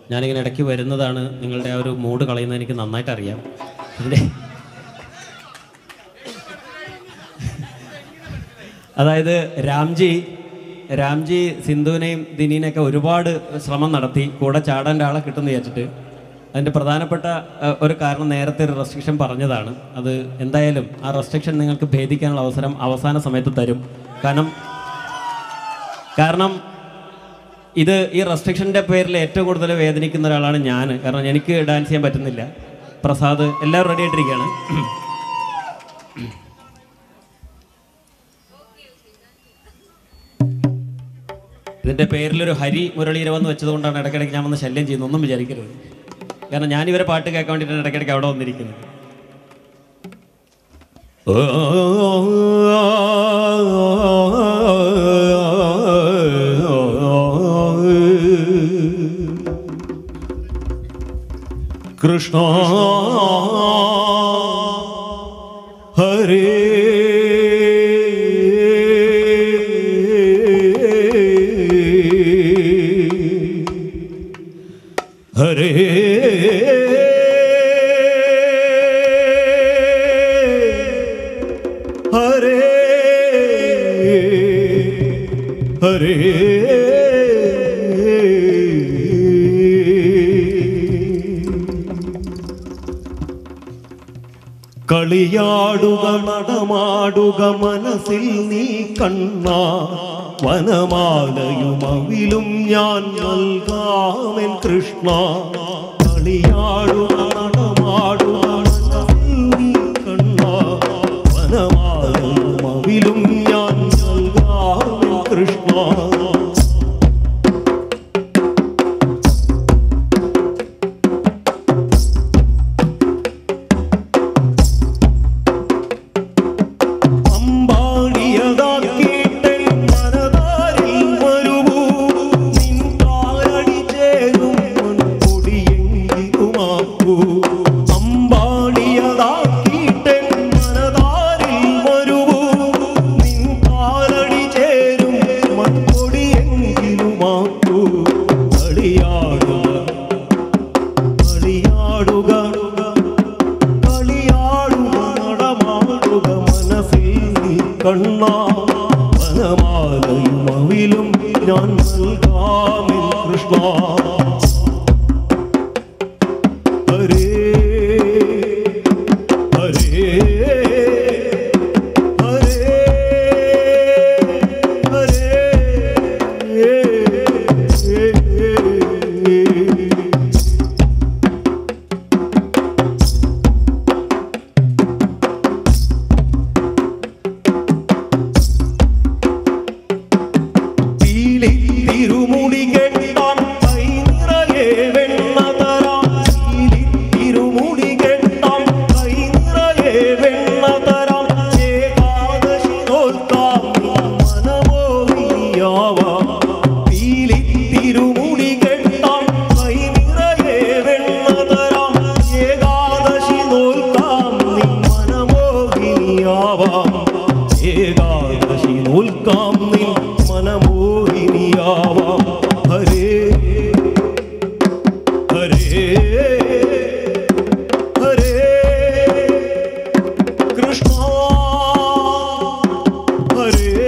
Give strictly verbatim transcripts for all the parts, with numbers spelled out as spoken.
ഞാനിങ്ങനെ ഇടയ്ക്ക് വരുന്നതാണ്. നിങ്ങളുടെ ആ ഒരു മൂഡ് കളയുന്നത് എനിക്ക് നന്നായിട്ട് അറിയാം. അതിൻ്റെ അതായത് രാംജി രാംജി സിന്ധുവിനെയും ദിനീനെയൊക്കെ ഒരുപാട് ശ്രമം നടത്തി കൂടെ ചാടാൻ ഒരാളെ കിട്ടുമെന്ന് വിചാരിച്ചിട്ട്. അതിൻ്റെ പ്രധാനപ്പെട്ട ഒരു കാരണം നേരത്തെ ഒരു റെസ്ട്രിക്ഷൻ പറഞ്ഞതാണ്. അത് എന്തായാലും ആ റെസ്ട്രിക്ഷൻ നിങ്ങൾക്ക് ഭേദിക്കാനുള്ള അവസരം അവസാന സമയത്ത് തരും. കാരണം കാരണം ഇത് ഈ റെസ്ട്രിക്ഷൻ്റെ പേരിൽ ഏറ്റവും കൂടുതൽ വേദനിക്കുന്ന ഒരാളാണ് ഞാൻ. കാരണം എനിക്ക് ഡാൻസ് ചെയ്യാൻ പറ്റുന്നില്ല. പ്രസാദ് എല്ലാവരും റെഡി ആയിട്ടിരിക്കുകയാണ്. ഇതിൻ്റെ പേരിലൊരു ഹരി മുരളീരവെന്ന് വെച്ചതുകൊണ്ടാണ് ഇടയ്ക്കിടയ്ക്ക് ഞാൻ വന്ന് ശല്യം ചെയ്യുന്നത്. ഒന്നും വിചാരിക്കരുത്. കാരണം ഞാനിവരെ പാട്ട് കേൾക്കാൻ വേണ്ടിയിട്ടാണ് ഇടയ്ക്കിടയ്ക്ക് അവിടെ വന്നിരിക്കുന്നത്. കൃഷ്ണ ഹരേ ഹരേ ഹരേ ഹരേ കളിയാടുക നടമാടുക മനസ്സിൽ നീ കണ്ണാ വനമാലയും അവിലും ഞാൻ നൽകാമെൻ കൃഷ്ണ. കളിയാടുക നടമാടുക മനസ്സിൽ നീ കണ്ണാ വനമാലയും അവിലും ഞാൻ നൽകാമെൻ കൃഷ്ണ. കണ്ണാ വനമാലയും അവിലും ഞാൻ നൽകാമെൻ കൃഷ്ണ. ഹരേ ഹരേ ഹരേ ഹരേ തിരുമുടി കെട്ടാൻ കൈ നിറയെ വെണ്ണ തരാം. തിരുമുടി കെട്ടാൻ കൈ നിറയെ വെണ്ണ തരാം. ഏകാദശി നോൽക്കാം മനമോഹിനിയാവാം. തിരുമുടി കെട്ടാൻ കൈ നിറയെ വെണ്ണ തരാം. ഏകാദശി നോൽക്കാം നിൻ മനമോഹിനിയാവാം. ഏകാദശി നോൽക്കാം നിൻ മനമോഹിനിയാവാം. ഹരേ ഹരേ ഹരേ കൃഷ്ണ ഹരേ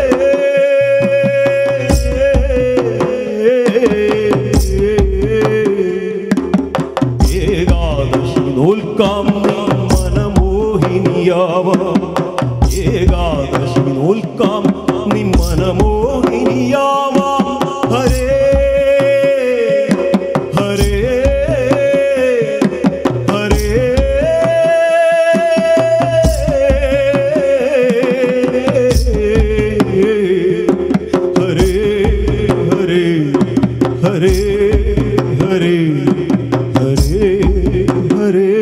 ഏകാദശി നോൽക്കാം മനമോഹിനിയാവാം. ഏകാദശി നോൽക്കാം നിൻ മനമോഹിനിയാവാം. ഹരേ ഹരേ ഹരേ ഹരേ ഹരേ ഹരേ ഹരേ ഹരേ ഹരേ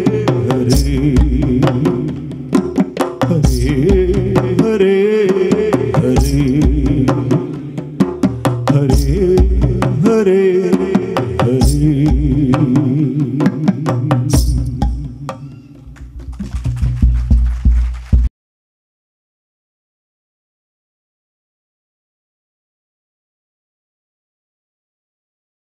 ഹരേ ഹരേ ഹരേ ഹരേ ഹരേ ഹരേ ഹരേ.